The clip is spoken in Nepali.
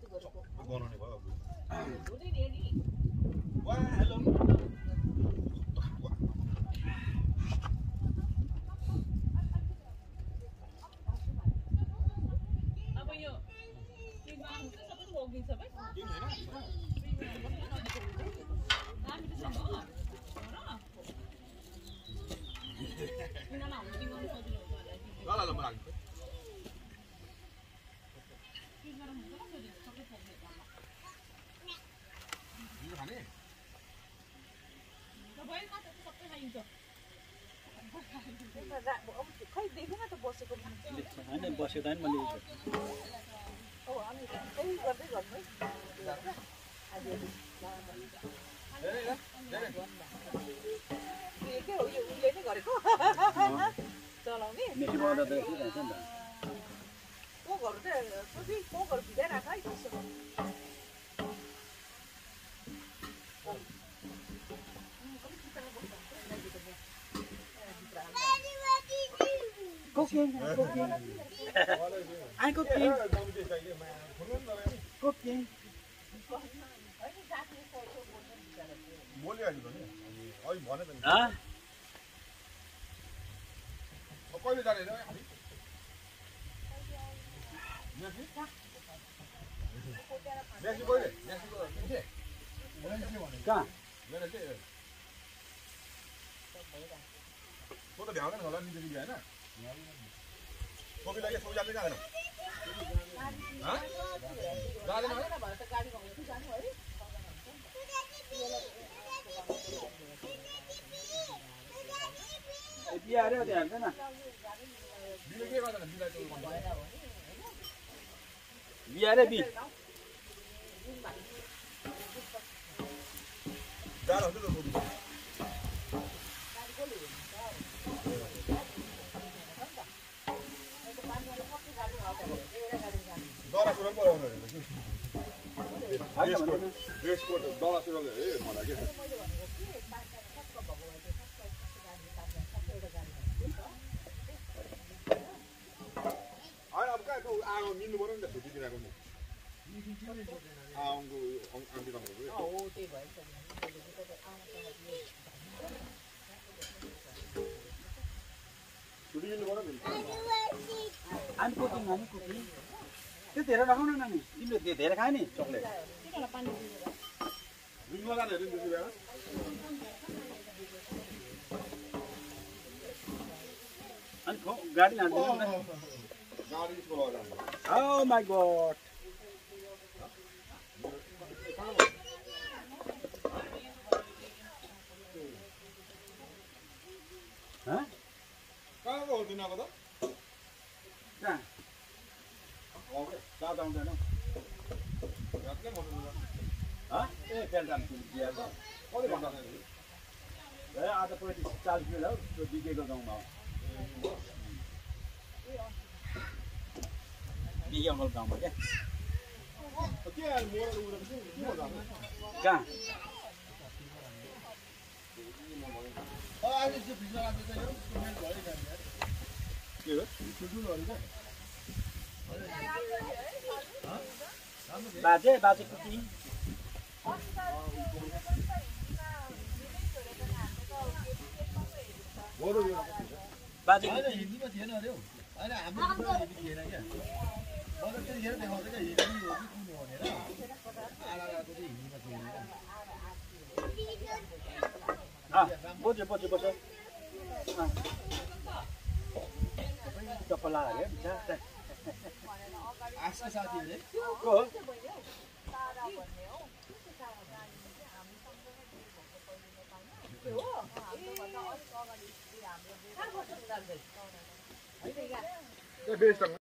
बनाउने भयो वा हेलो अब यो के मान्छ सबै भोगिन्छ भाइ किन हैन हामी त छ हो र किन नहुनु किन गर्नु सजिलो हुन्छ ल ल ल म राख्छु के गरौँ हुन्छ सजिलो सबै भोग्ने यो खाने तपाईँ कता सबै खाइन्छ खै देखेन त बसेको हैन बस्यो त मैले ओ अनि त्यही गर्दै गर्नु है के हो यो उसले नै गरेको चलाउने मेसिनबाट त के भन्छ नि त कोकहरू चाहिँ सोची कोकहरू भिजाइ राख है त्यसो Cooking. I'm cooking. Cooking. बोल्यो अहिले पनि अहिले भने त नि Hả? कहिले जाने र हामी मेसी कहिले मेसीको किन्छे Kहाँ? मेरो चाहिँ तँ त भ्याउँदैन होला नि दिदी हैन सोबीलाई के सोबी जाँदै जाँदैन जाँदैन है गाडी घुमाउनु जानु है बिहा अरे त्यहाँ हुन्छ न बिले के गर्दैन बिलाई त्यो भन्दा बिहा अरे बि जाँदा हुन्छ त सोबी दरा सुरु पराउनु ड्रेसको दरा सुरु ए मलाई के होइन अब कहाँ आगो मिल्नु पर्यो नि त छुट्टी दिनको म आउँको आन्टी भन्नुभयो हो त्यही भएछ छुट्टी मिल्नु पर्यो नि I'm cooking. त्यो धेरै राखौँ न नानी तिमीले धेरै खायो नि चक्लेट रुममा जाने हेर्नु त्यसो भए अनि गाडी लान्छ गाडी स्कुल लगाएर Oh my god. Hả? कहाँ हो दिनको त Kहाँ? Sao tao đâu? रातकै भन्नु Hả? Ê, kêu làm gì vậy? कहिले भन्दा Đấy, आज त 40 मिनट हो त्यो बिकेको गाउँमा हो बिके अङ्कल गाउँमा क्या के मोर उडे के हो जाने कहाँ अहिले चाहिँ भिजा लाग्दै छ यो मेल भयो नि के हो ठुल्ठुलोहरु के बाजे कुटी बोलो यो बाजे होइन हिन्दीमा थिएन अरे हौ होइन हाम्रो हिन्दी थिएन क्या मलाई त्यतिखेर देखाउँछ क्या हिन्दी हो कि कुन हो भनेर आलाको चाहिँ हिन्दीमा थिएन बोज्यो चप्पला अरे आजको साथीहरूले को हो बेस्ट